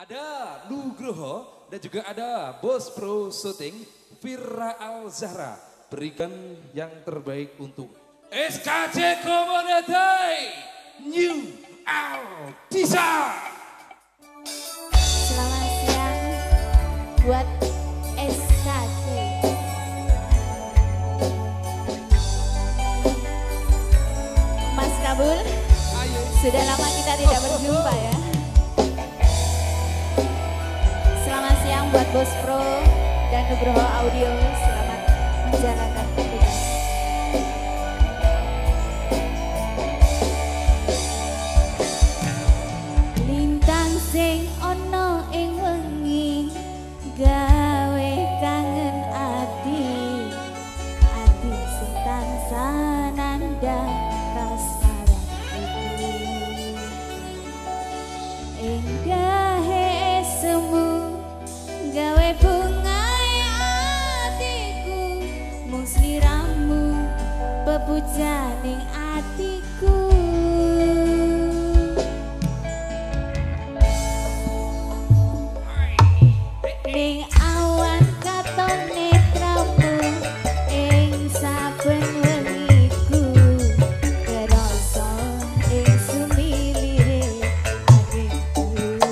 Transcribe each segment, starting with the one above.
Ada Nugroho dan juga ada Bos Pro Shooting Vira Alzahra. Berikan yang terbaik untuk SKC Community New Altisa. Selamat siang buat SKC. Mas Kabul, sudah lama kita tidak berjumpa ya. Selamat siang buat Bos Pro dan Nugroho Audio. Selamat menjalankan tugas. Lintang sing ono ing wengi gawe kangen ati, ati sing tansah nandang kasmaran iku. Indahe semu gawe bungae atiku, mung sliramu bebujaning atiku. Ning awan katon netramu ing saben wengiku, kerasa ing sumilire atiku.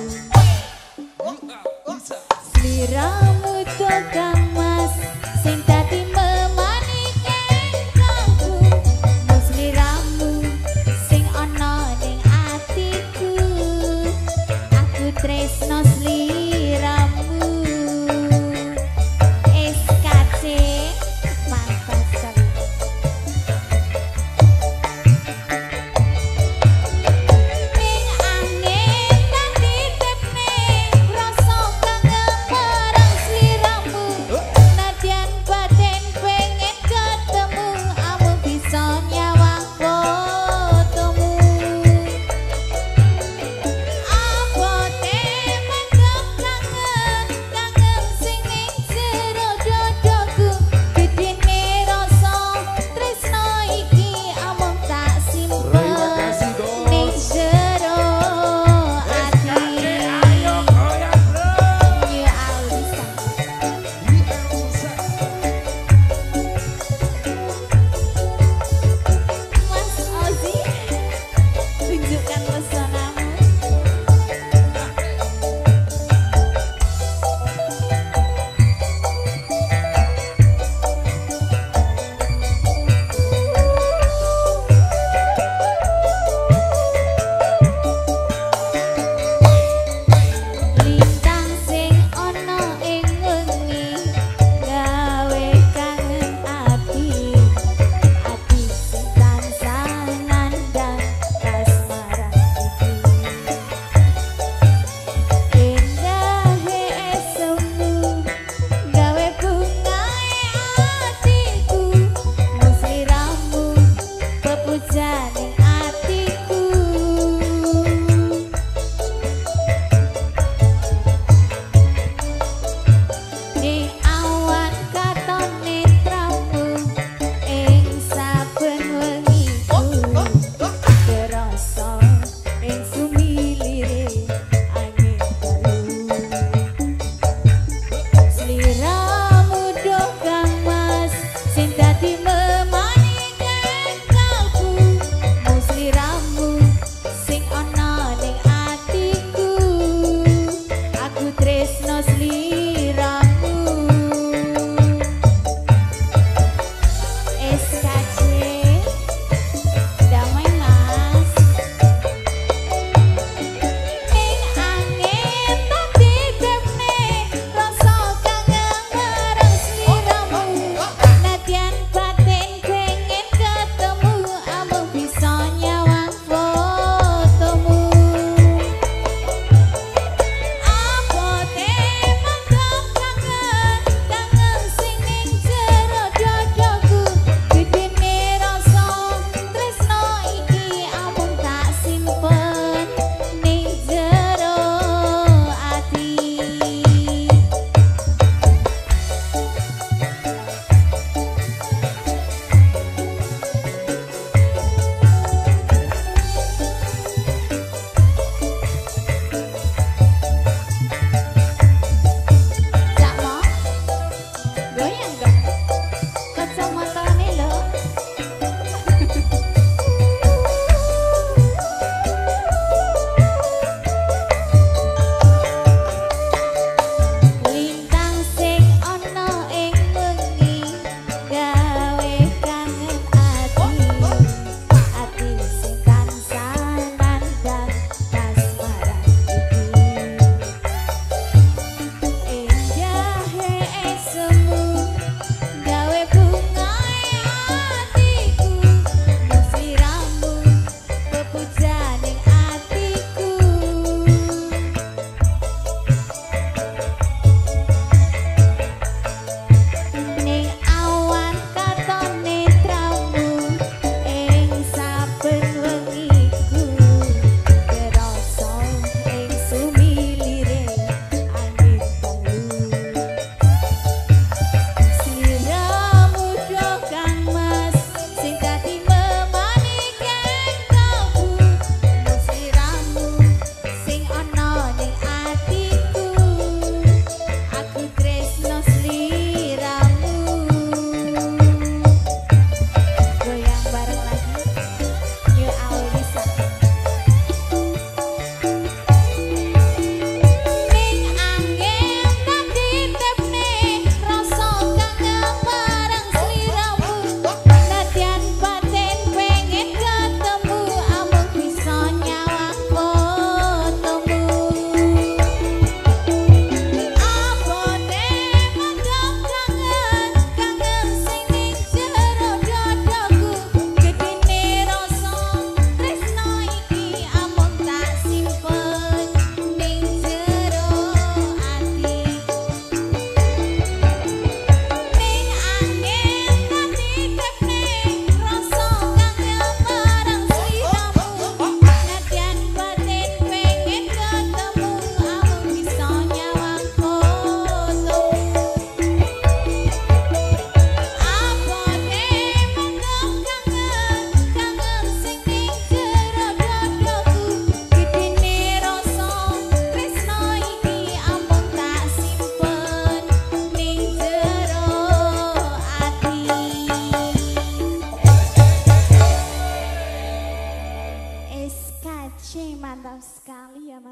Sliramu tukang mas sing dadi memanike kalbu, mung sliramu sing ana ning atiku. Aku tresno sliramu. SKC mantap sekali. Ning angin lan titipne rasa kangen marang sliramu. Nadyan batin pengen ketemu, amung bisa nyawang fotomu. Abote mendem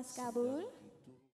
kabul.